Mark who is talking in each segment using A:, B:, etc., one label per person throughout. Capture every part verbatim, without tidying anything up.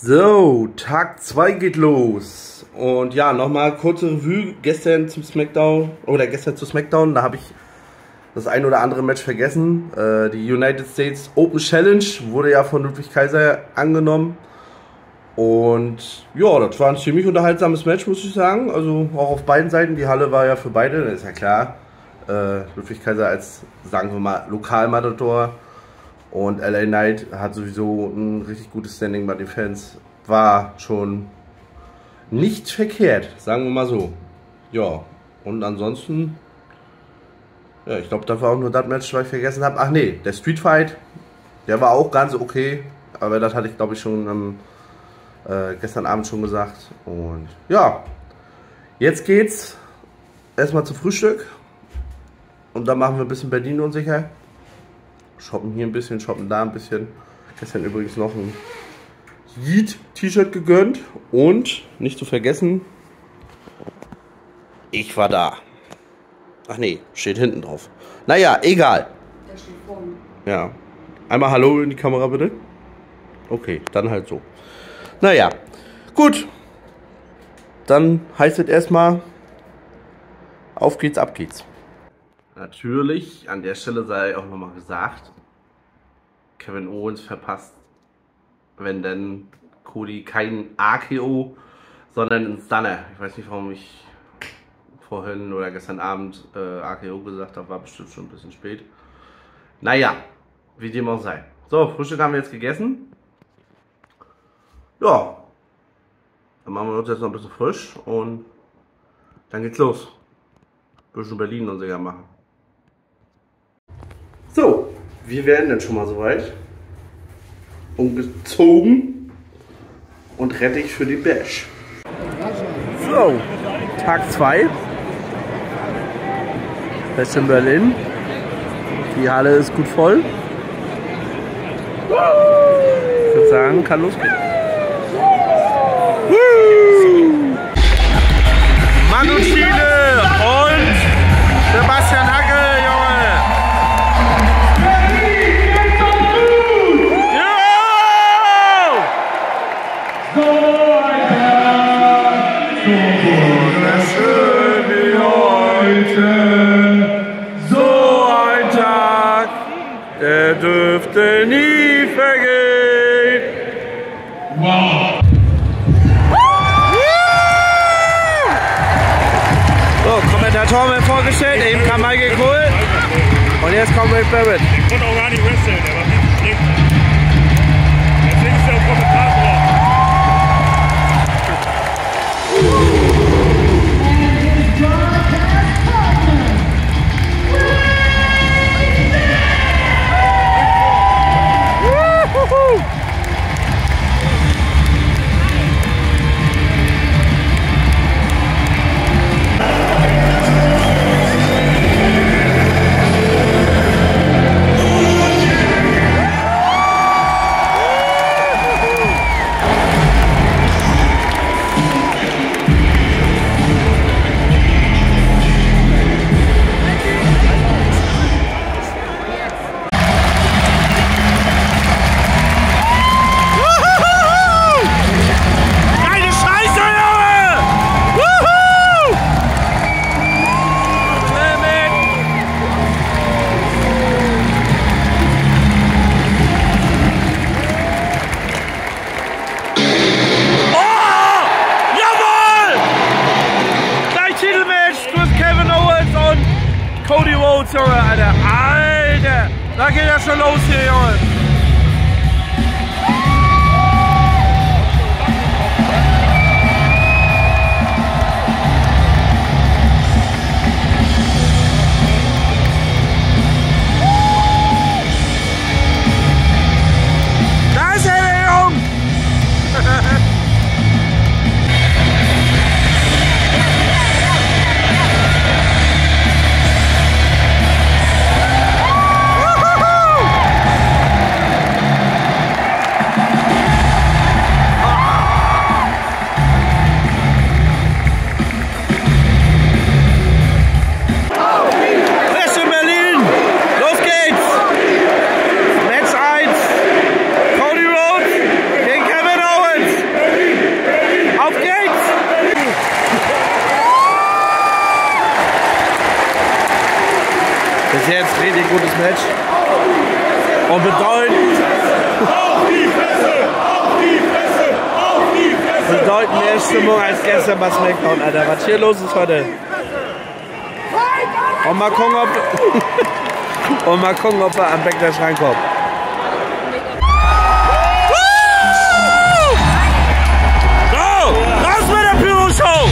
A: So, Tag zwei geht los. Und ja, nochmal kurze Revue gestern zum Smackdown, oder gestern zu Smackdown, da habe ich das ein oder andere Match vergessen. Äh, die United States Open Challenge wurde ja von Ludwig Kaiser angenommen. Und ja, das war ein ziemlich unterhaltsames Match, muss ich sagen. Also auch auf beiden Seiten. Die Halle war ja für beide, das ist ja klar. Äh, Ludwig Kaiser als, sagen wir mal, Lokalmatador. Und L A Knight hat sowieso ein richtig gutes Standing bei den Fans. War schon nicht verkehrt, sagen wir mal so. Ja, und ansonsten, ja, ich glaube, das war auch nur das Match, was ich vergessen habe. Ach nee, der Street Fight, der war auch ganz okay. Aber das hatte ich, glaube ich, schon ähm, äh, gestern Abend schon gesagt. Und ja, jetzt geht's erstmal zum Frühstück. Und dann machen wir ein bisschen Berlin unsicher. Shoppen hier ein bisschen, shoppen da ein bisschen. Gestern übrigens noch ein Yeet-T-Shirt gegönnt. Und, nicht zu vergessen, ich war da. Ach nee, steht hinten drauf. Naja, egal.
B: Da steht vorne.
A: Ja. Einmal Hallo in die Kamera bitte. Okay, dann halt so. Naja, gut. Dann heißt es erstmal, auf geht's, ab geht's. Natürlich, an der Stelle sei auch nochmal gesagt, Kevin Owens verpasst, wenn denn Cody kein A K O, sondern ein Stunner. Ich weiß nicht, warum ich vorhin oder gestern Abend äh, A K O gesagt habe, war bestimmt schon ein bisschen spät. Naja, wie dem auch sei. So, Frühstück haben wir jetzt gegessen. Ja, dann machen wir uns jetzt noch ein bisschen frisch und dann geht's los. Ein bisschen Berlin und sicher machen. So, wir werden dann schon mal soweit. Umgezogen und rettig für die Bash. So, Tag zwei. Fest in Berlin. Die Halle ist gut voll. Ich würde sagen, kann losgehen. Manu Schiele und Sebastian Hackel, Junge! Jo! Wunderschön wie heute, so ein Tag, der dürfte nie vergehen. Wow! Kommentatoren werden vorgestellt, eben kam Michael Cole und jetzt kommt Wade Barrett.
C: Ich konnte auch gar nicht wresteln, er war nicht schlecht. Deswegen ist er auch Kommentator.
A: Cody Rhodes, Junge, Alter. Alter! Da geht ja schon los hier, Junge. Da ist er, der Junge! Richtig gutes Match. Und bedeutend,
C: Auf die Fresse! Auf die Fresse! Auf die Fresse!
A: bedeutend mehr Stimmung als gestern bei SmackDown, Alter. Was hier los ist heute. Und mal gucken, ob, und mal gucken, ob er am Backlash reinkommt. So, raus mit der Pyro-Show!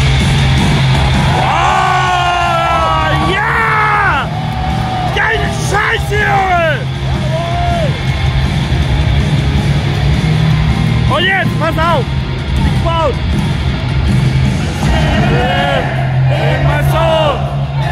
A: Oh, ja! Geile Scheiße, Junge! Und jetzt, pass auf! Die Crowd! Immer so!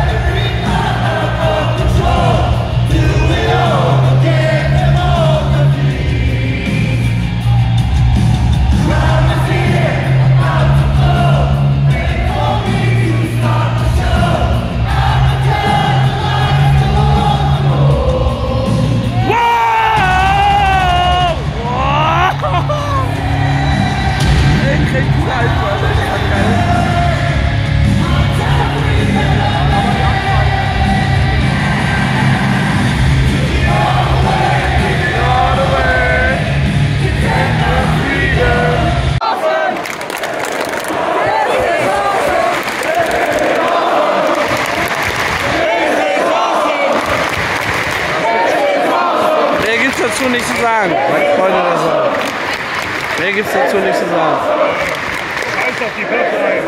A: Dazu nichts zu sagen, meine Freunde da sagen. Mehr gibt's dazu nichts zu sagen.
C: Scheiß auf die Köpfe ein.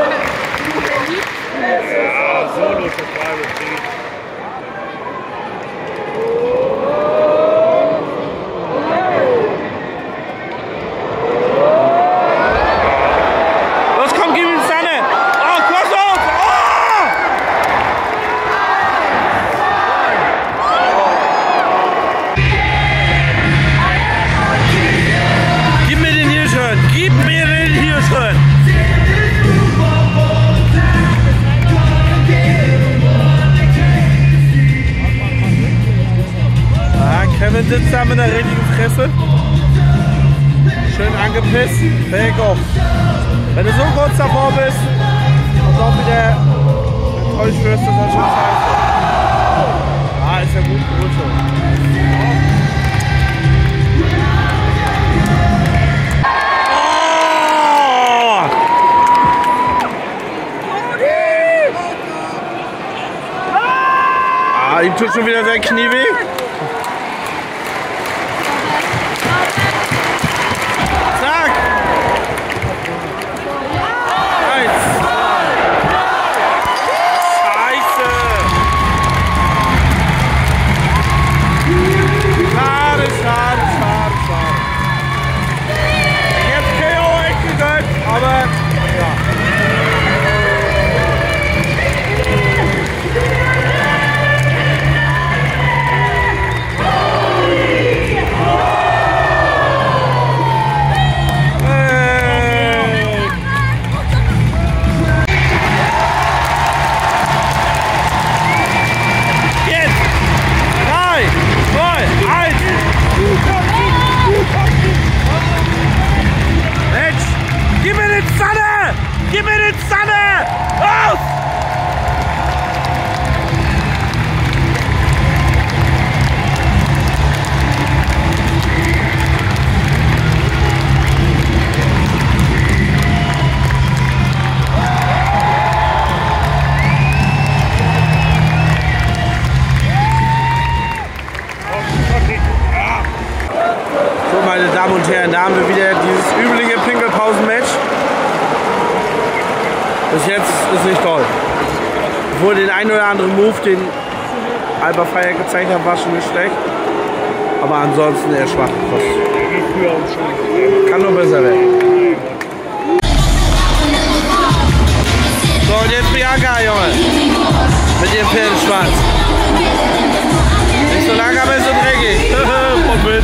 C: Ja, Solo total betrieben.
A: Los, komm, gib ihm Sanne! Oh, cross out! Oh! Gib mir den hier schön! Gib mir den hier schön! Ah, Kevin sitzt da mit einer richtigen Fresse. Schön angepisst. Back off. Wenn du so kurz davor bist und auch wieder enttäuscht wirst, das ist schon scheiße. Ah, ist ja gut, gut so. Ah, ihm tut schon wieder sein Knie weh. Zack! Eins. Scheiße! Schade, schade, schade, schade. Jetzt K O echt gegönnt, aber ja. Gib mir den Sanne! Los! So, meine Damen und Herren, da haben wir wieder dieses übliche Pinkelpausen-Match. Bis jetzt ist nicht toll. Obwohl den einen oder anderen Move, den Alba Fire gezeigt hat, war schon nicht schlecht. Aber ansonsten eher schwach. Kann nur besser werden. So, und jetzt Bianca, Junge. Mit ihrem Pferdenschwanz. Nicht so lang, aber so dreckig. Und Witz.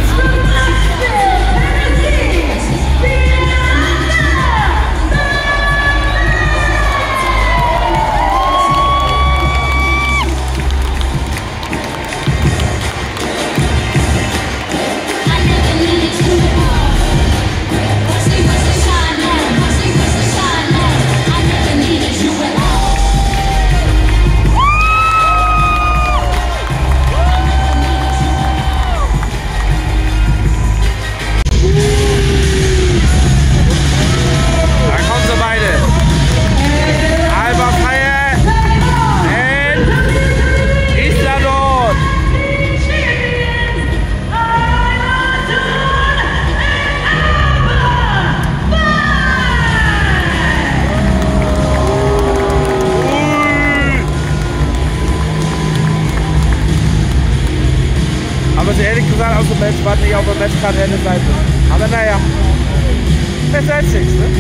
B: was nicht auf der Matchkarte hätte sein müssen. Aber naja, besser als nichts, ne?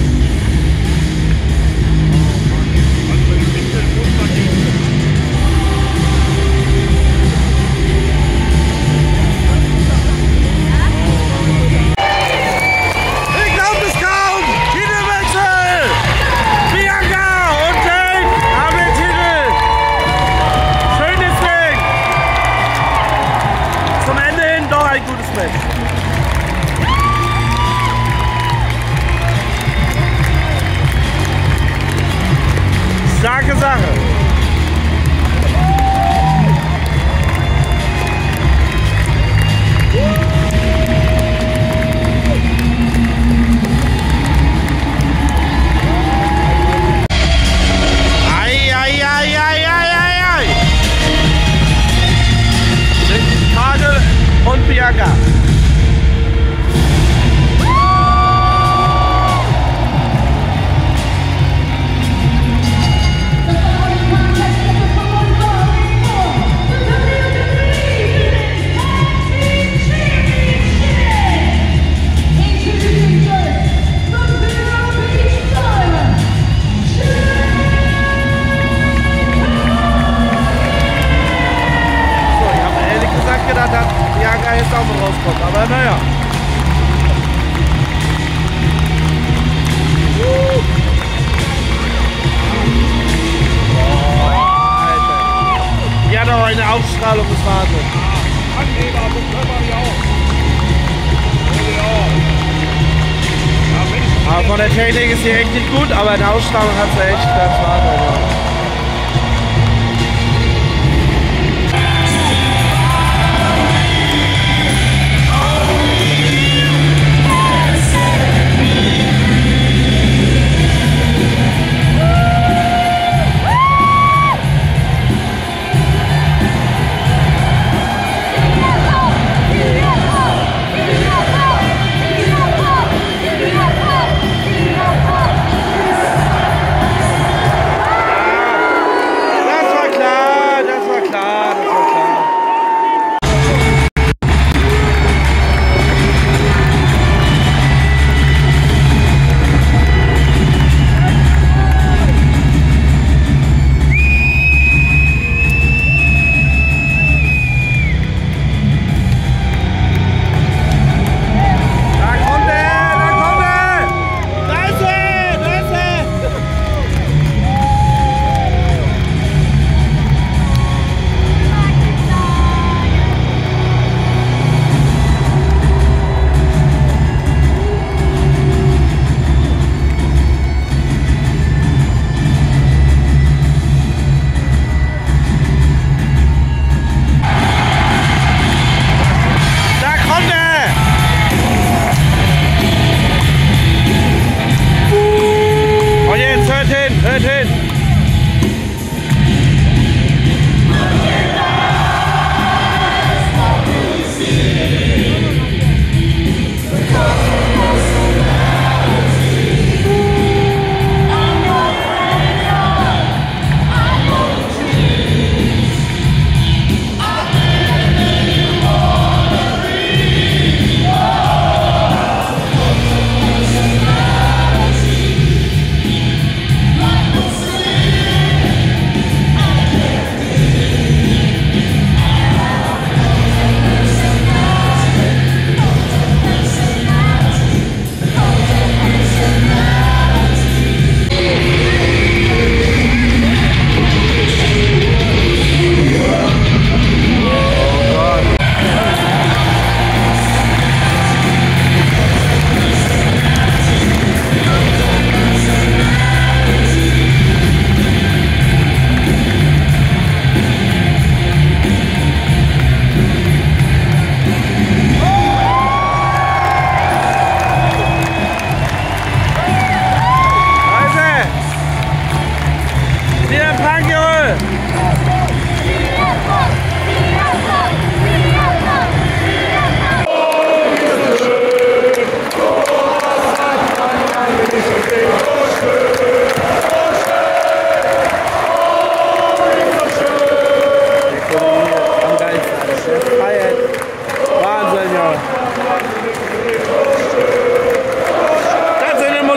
A: Starke Sache. Ei, ei, ei, ei, ei, ei. Kagel und Bianca. Gedacht hat, Bianca jetzt auch mal rauskommt, aber naja. Uh. Oh, Alter. Die hat auch eine Ausstrahlung des Wahnsinns.
C: Angeber, so können wir auch.
A: Aber von der Technik ist sie echt nicht gut, aber eine Ausstrahlung hat sie echt ganz Wahnsinn.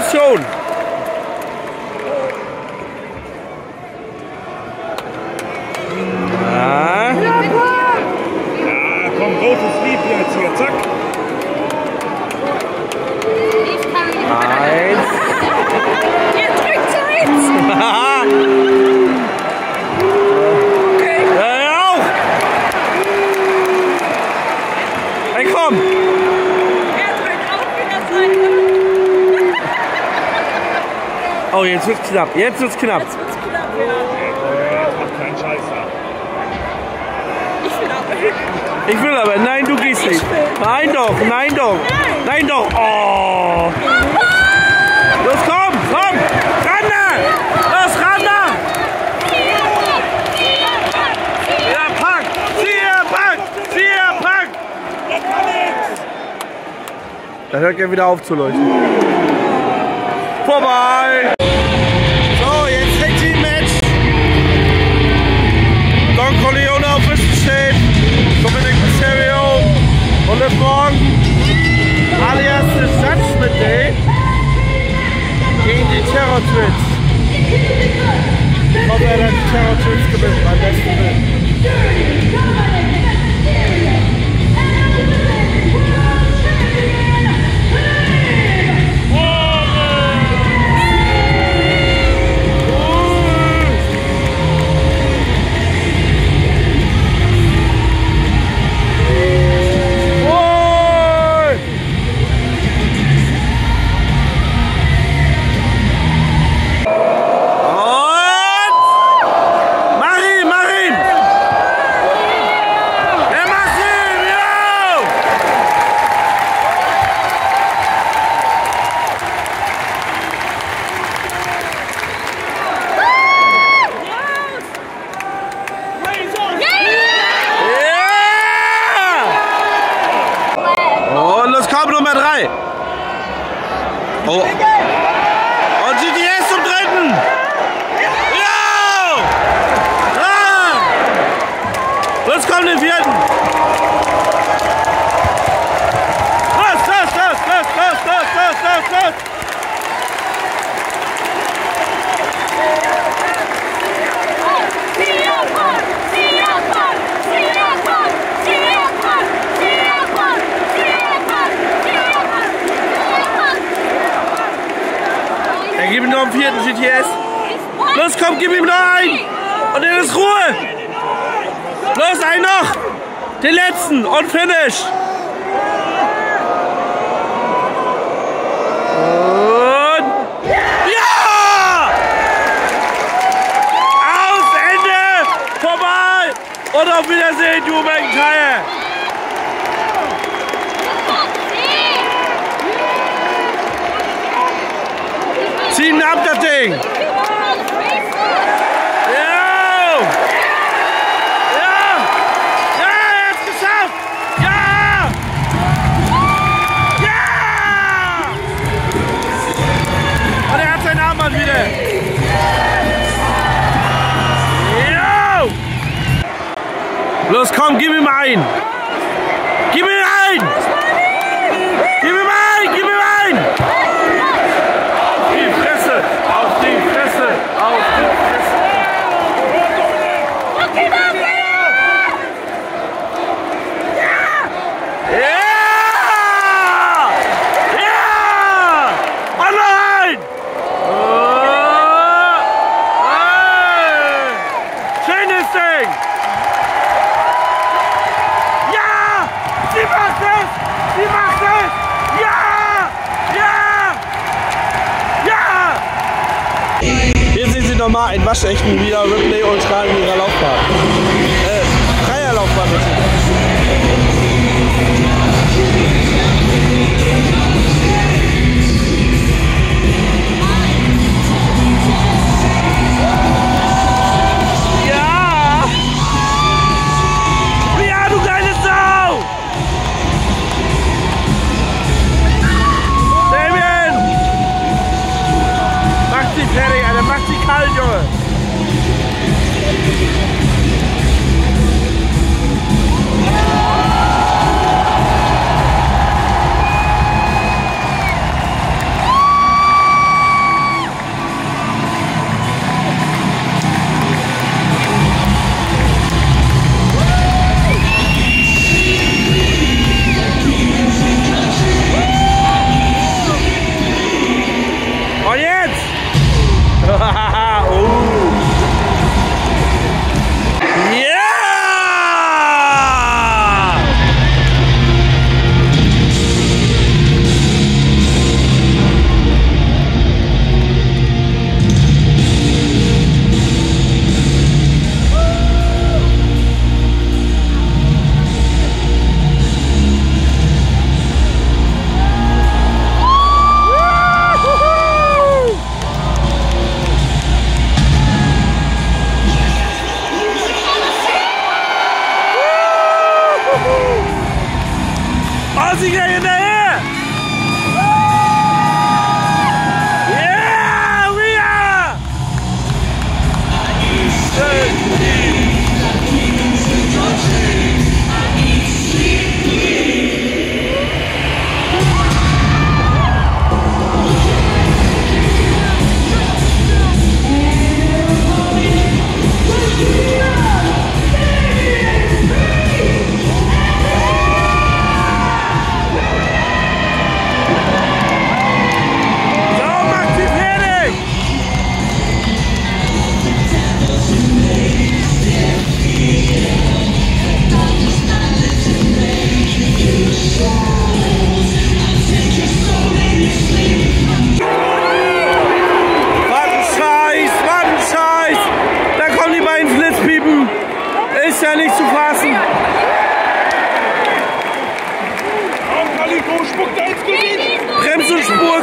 A: Position. Ja.
C: Ja, komm, rotes Lied jetzt hier, zack.
A: Eins.
D: Er drückt eins.
A: Ja, ja, auch. Hey, komm.
D: Er drückt auch wieder sein.
A: Oh, jetzt wird's knapp. Jetzt wird's knapp.
D: Jetzt wird's knapp, ja.
C: Ja, macht keinen Scheiß da.
D: Ich will aber hin.
A: Ich will aber. Nein, du gehst nicht. Nein doch, nein doch. Nein doch. Oh. Los, komm, komm. Ran da. Los, ran da. Ja, pack. Siehe, pack. Siehe, pack. Da hört er wieder auf zu leuchten. Vorbei. So, jetzt Tag-Team-Match. Don Corleone auf Wissen steht. Dominic Mysterio und Liv Morgan. Alias The Judgment Day gegen die Terror Twins. Ich hoffe, er hat die Terror Twins gewinnt, beim besten Willen. Oh. Und G T S zum dritten! Ja! Ah! Los, komm, den vierten! Los, los, los, los, los, los, los, los, los! Gib ihm noch einen vierten G T S. Los, komm, gib ihm noch einen. Und dann ist Ruhe. Los, einen noch. Den letzten und finish. Und ja! Aus, Ende, vorbei. Und auf Wiedersehen, Drew McIntyre. Ziehen ab das Ding! Ja! Ja! Ja, er hat's geschafft! Ja! Ja! Und er hat seinen Armband wieder! Ja! Los, komm, gib ihm einen! Gib ihm einen! Gib ihm einen! Gib ihm einen! Auf die Fresse! Auf die Fresse! Ja! Ja! Ja! Und noch ein! Oh! Hey! Schönes Ding! Ja! Sie macht es! Sie macht es! Ja! Ja! Ja! Hier sehen Sie nochmal einen waschechten Rhea Ripley Ultra in ihrer Laufbahn. Äh, Dreierlaufbahn bitte. Ja! Ja, du geile Sau! Damien! Mach sie fertig, Alter, mach sie kalt, Junge!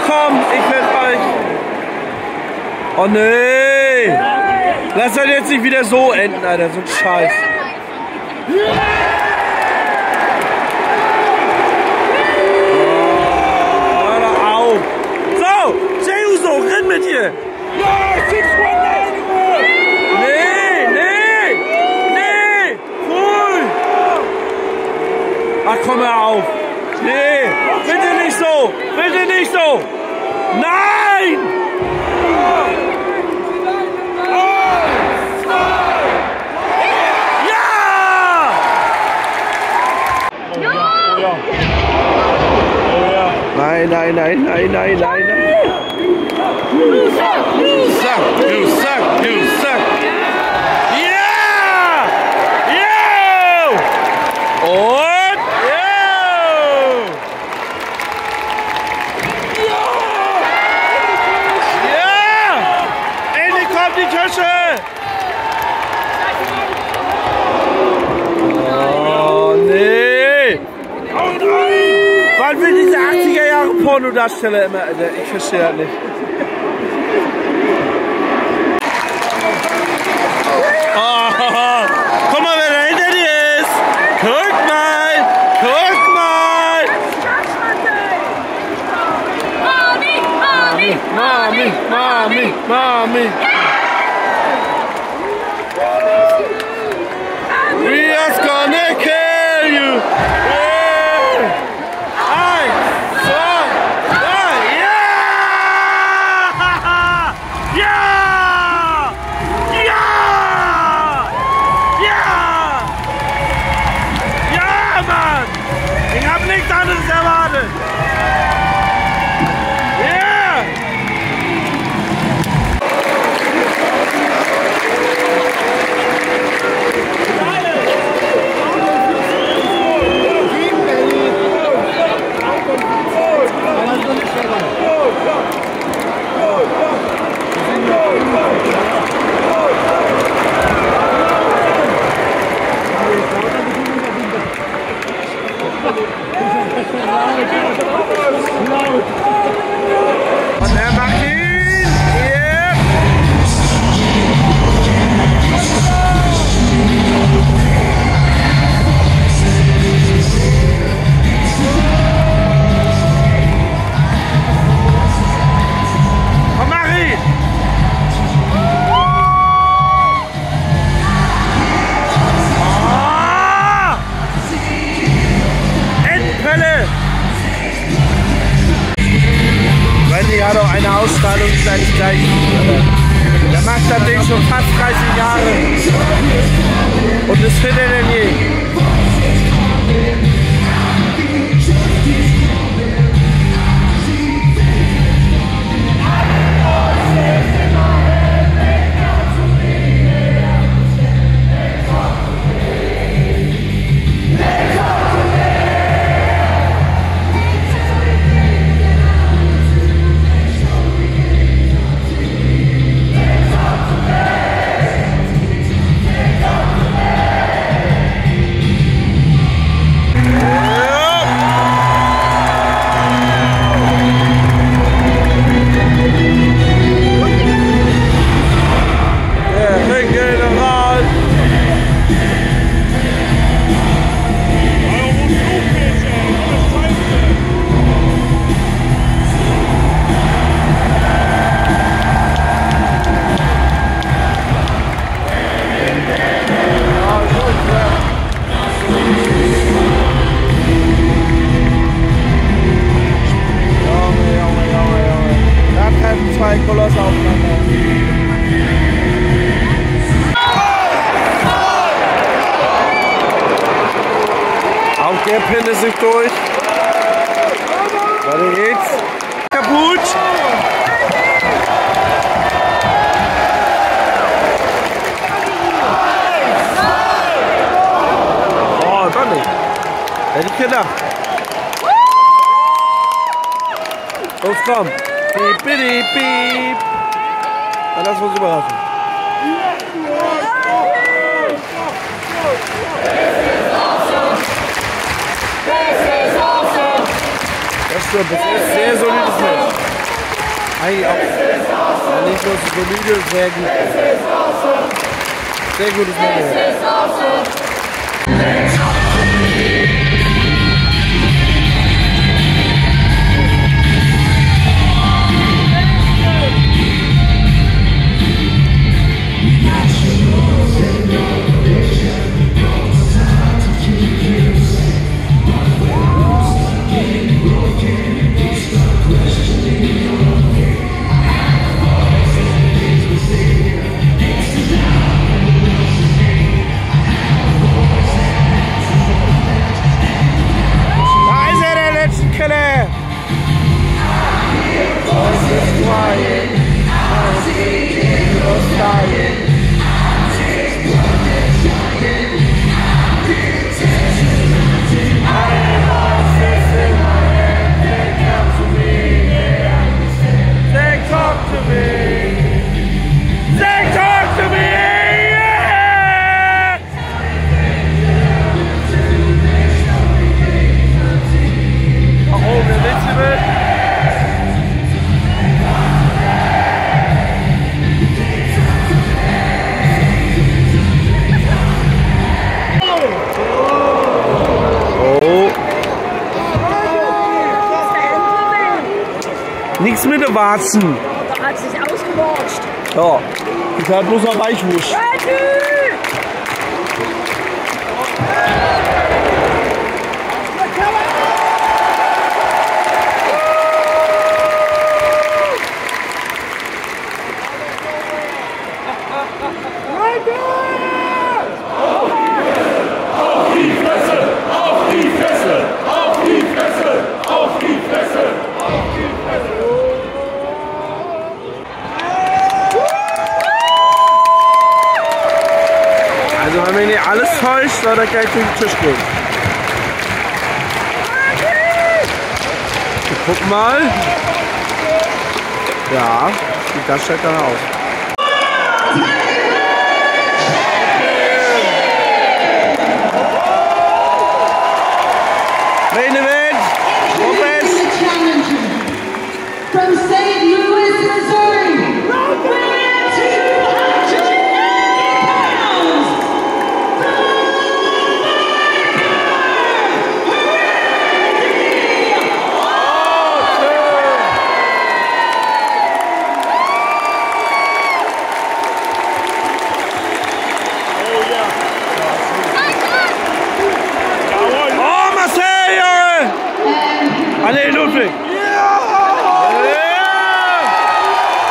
A: komm, ich will euch. Oh nee. Lass das jetzt nicht wieder so enden, Alter, so ein Scheiß. Oh, hör doch auf. So, Jey-Uso, renn mit dir. Nee, nee, nee, cool. Ach, komm hör auf. Nee, bitte nicht so, bitte nicht so. Nein! Nein, nein, nein, nein, nein, nein, nein. You suck, you suck, you suck. Yeah! Yeah! Und yeah! Yeah! Endlich kommt die Tische! Oh, nee! Wann will diese achtziger Jahre Pornodarsteller immer? Ich verstehe das nicht. Oh, guck mal, wer da hinter dir ist! Guck mal! Guck mal!
D: Mami, Mami,
A: Mami, Mami, Mami! We are gonna kill you! Und er macht ihn! Yep. Und mach ihn! Oh! Endpelle! Die hat auch eine Ausstrahlung seinesgleichen. Der macht das Ding schon fast dreißig Jahre und ist fitter denn je. Zwei Kolosse aufeinander. Auch der Pin ist sich durch. Weiter geht's. Kaputt. Oh, doch nicht. Hätte ich gedacht. Los, komm. Piep, piep, piep. Na, das muss überraschen.
B: Das stimmt, das ist sehr solides Match. Eigentlich auch nicht nur solide, sehr gut. Sehr gutes Match.
A: Nichts mit den Warzen.
D: Da hat sich ausgewatscht.
A: Ja, ich halt bloß noch Weichwurst.
C: Auf die Fresse! Auf die Fresse! Auf die Fresse! Auf die Fresse! Auf die Fresse!
A: Also wenn mir nicht alles täuscht, soll der gleich durch den Tisch gehen. Wir gucken mal. Ja, das stellt dann aus. Main event, Lopez.
E: From Saint Louis, Missouri, weighing two hundred eighty pounds, the
A: Oh, Marcel, Junge! Ah, nee, Ludwig. Ja!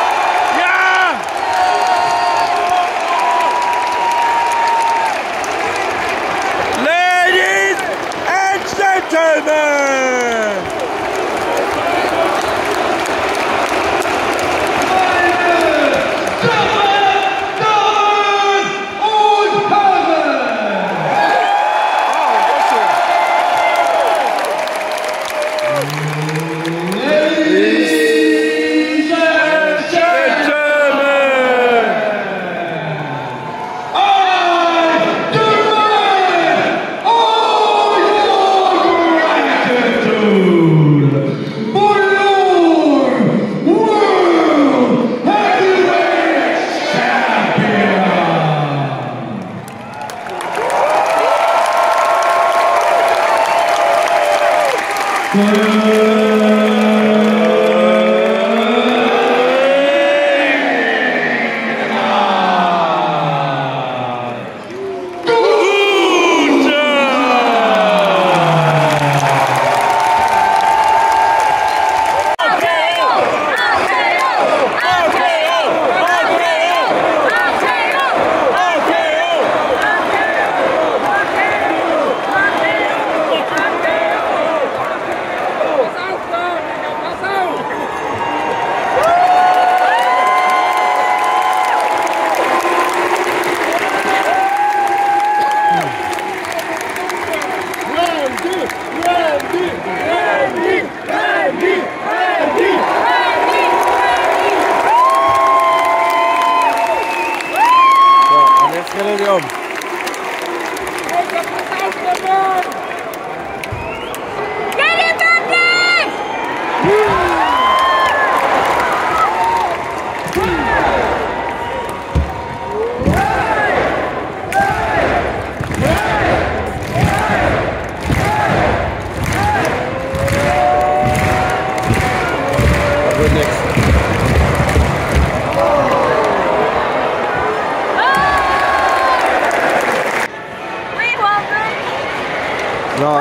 B: Ja,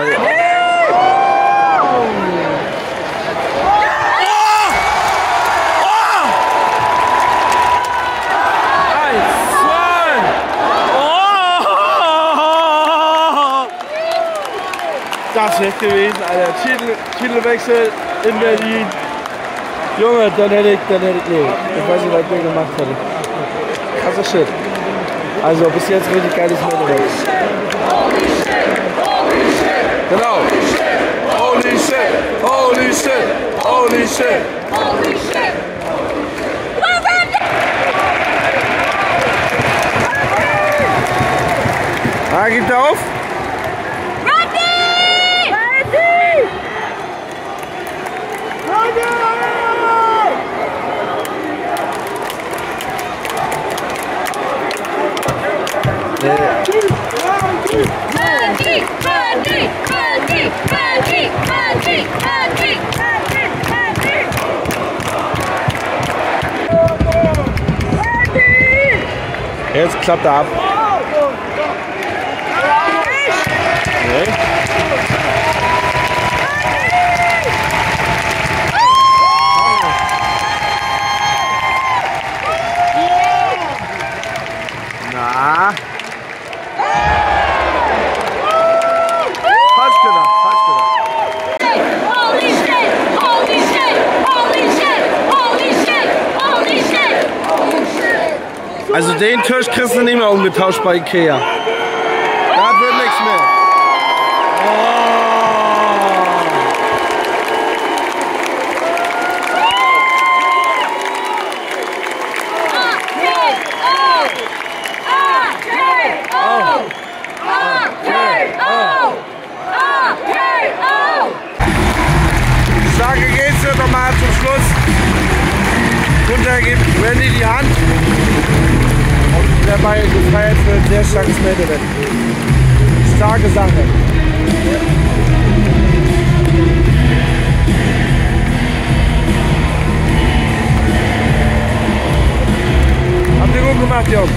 B: das wäre gewesen, Alter. Titel, Titelwechsel in Berlin. Junge, dann hätte ich, dann hätte ich, nee, ich weiß nicht, was ich mir gemacht hätte. Krasser Shit. Also bis jetzt richtig geiles Match. Genau. Holy shit, holy shit, holy shit.
D: Holy shit!
B: Ah, gibt er auf?
D: Randy! Randy! Randy! Randy! Randy! Randy! Randy! Randy!
B: Jetzt klappt er ab. Nee. Na? Falsch gedacht, falsch gedacht.
D: Holy shit! Holy shit! Holy shit! Holy shit! Holy shit! Holy shit!
B: Also den Tisch kriegst du nicht mehr umgetauscht bei Ikea. Da wird nichts mehr. Oh. Ich sage, geht's dir doch mal zum Schluss. Runter gibt Randy die Hand. Und der Ball gefeiert für ein sehr starkes Main-Event. Starke Sache. Habt ihr gut gemacht, Jungs.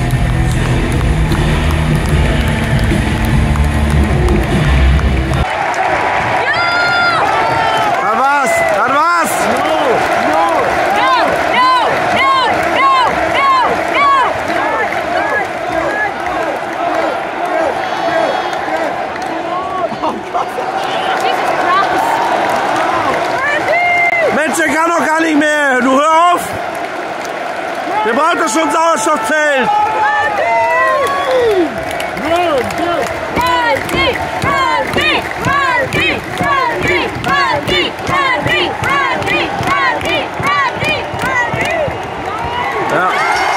B: Mensch, der kann doch gar nicht mehr. Du hör auf. Der braucht doch schon Sauerstoffzelt. Ja.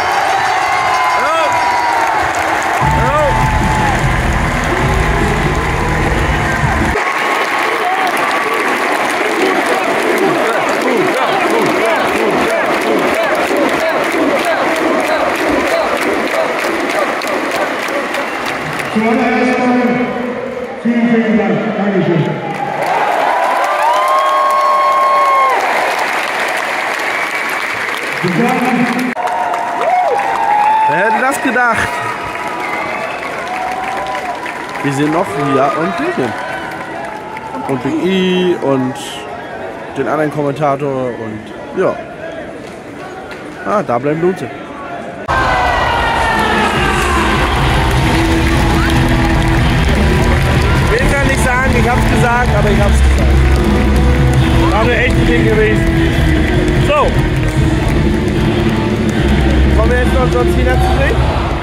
F: Zuallererst mal vielen, vielen Dank. Dankeschön.
B: Wer hätte das gedacht? Wir sehen noch Ria und Dylan. Und Big E und den anderen Kommentator und ja. Ah, da bleiben Lute. Ich kann nicht sagen, ich hab's gesagt, aber ich hab's gesagt. War eine echte Ding gewesen. So. Kommen wir jetzt noch John Cena zu sehen?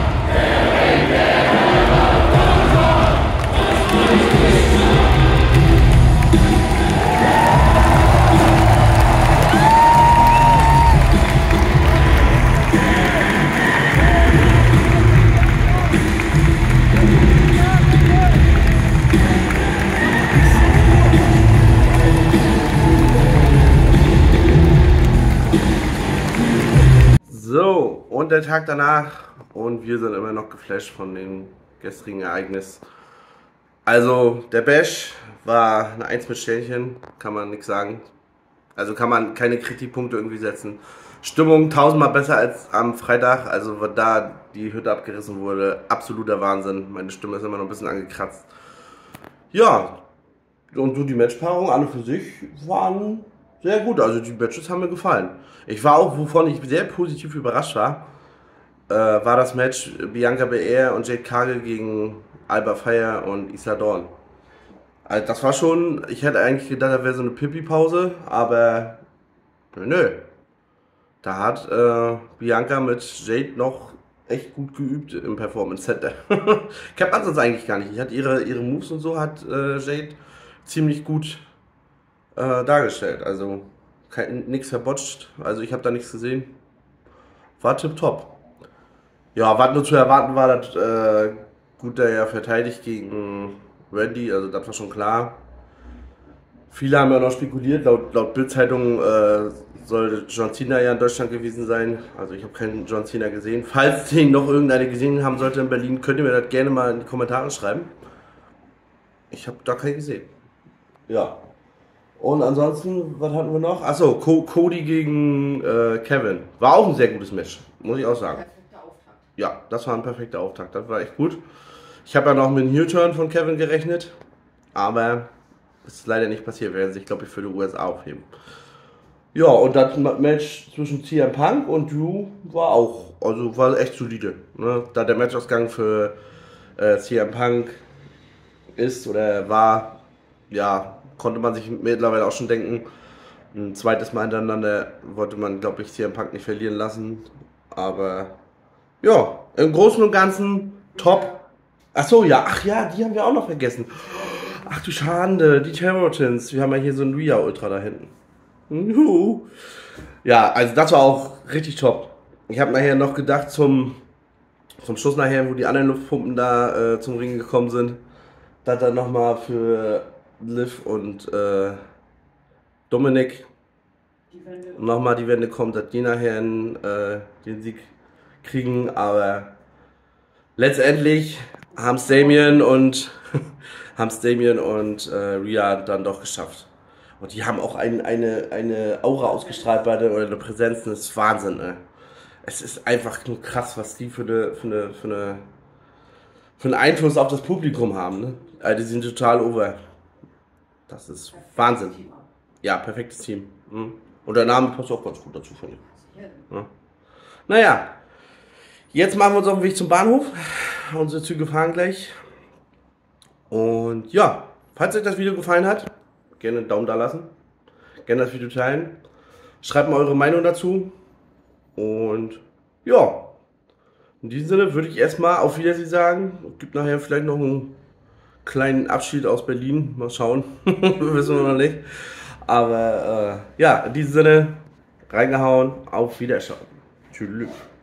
A: So, und der Tag danach und wir sind immer noch geflasht von dem gestrigen Ereignis. Also, der Bash war eine eins mit Sternchen, kann man nichts sagen. Also kann man keine Kritikpunkte irgendwie setzen. Stimmung tausendmal besser als am Freitag, also was da die Hütte abgerissen wurde, absoluter Wahnsinn. Meine Stimme ist immer noch ein bisschen angekratzt. Ja, Und so die Matchpaarungen alle für sich waren sehr gut. Also die Matches haben mir gefallen. Ich war auch, wovon ich sehr positiv überrascht war, äh, war das Match Bianca Belair und Jade Cargill gegen Alba Fire und Isla Dawn. Also das war schon, ich hätte eigentlich gedacht, da wäre so eine Pipi-Pause, aber nö, nö. Da hat äh, Bianca mit Jade noch echt gut geübt im Performance Center. Kennt man sonst eigentlich gar nicht. Ich hatte ihre, ihre Moves und so hat äh, Jade ziemlich gut äh, dargestellt. Also nichts verbotcht. Also ich habe da nichts gesehen. War tipptopp. Ja, was nur zu erwarten war, dass äh, Gunther ja verteidigt gegen Randy. Also das war schon klar. Viele haben ja noch spekuliert. Laut, laut Bild-Zeitung äh, soll John Cena ja in Deutschland gewesen sein. Also ich habe keinen John Cena gesehen. Falls den noch irgendeine gesehen haben sollte in Berlin, könnt ihr mir das gerne mal in die Kommentare schreiben. Ich habe da keinen gesehen. Ja. Und ansonsten, was hatten wir noch? Achso, Co Cody gegen äh, Kevin. War auch ein sehr gutes Match, muss ich auch sagen.
G: Perfekter Auftakt.
A: Ja, das war ein perfekter Auftakt. Das war echt gut. Ich habe ja noch mit einem Heel-Turn von Kevin gerechnet. Aber ist leider nicht passiert. Werden sich, glaube ich, für die U S A aufheben. Ja, und das Match zwischen C M Punk und Drew war auch, also war echt solide. Ne? Da der Matchausgang für äh, C M Punk ist oder war, ja, konnte man sich mittlerweile auch schon denken. Ein zweites Mal hintereinander wollte man, glaube ich, C M Punk nicht verlieren lassen. Aber ja, im Großen und Ganzen top. Achso, ja, ach ja, die haben wir auch noch vergessen. Ach du Schande, die Terrortons. Wir haben ja hier so ein Rhea Ultra da hinten. Juhu. Ja, also das war auch richtig top. Ich habe nachher noch gedacht, zum, zum Schluss nachher, wo die anderen Luftpumpen da äh, zum Ring gekommen sind, dass dann nochmal für Liv und äh, Dominik nochmal die Wende kommt, dass die nachher äh, den Sieg kriegen, aber letztendlich haben es Damien und haben es Damien und äh, Rhea dann doch geschafft. Und die haben auch ein, eine, eine Aura ausgestrahlt bei der, oder eine Präsenz, das ist Wahnsinn, ne? Es ist einfach nur krass, was die für eine, für eine, für eine, für einen Einfluss auf das Publikum haben, ne? Also die sind total over. Das ist Wahnsinn. Ja, perfektes Team. Mhm. Und der Name passt auch ganz gut dazu, finde ich. Ja. Naja, jetzt machen wir uns auf den Weg zum Bahnhof. Unsere Züge fahren gleich. Und ja, falls euch das Video gefallen hat, gerne einen Daumen da lassen. Gerne das Video teilen. Schreibt mal eure Meinung dazu. Und ja, in diesem Sinne würde ich erstmal auf Wiedersehen sagen. Es gibt nachher vielleicht noch einen kleinen Abschied aus Berlin. Mal schauen. Wissen wir noch nicht. Aber äh, ja, in diesem Sinne, reingehauen. Auf Wiedersehen. Tschüss.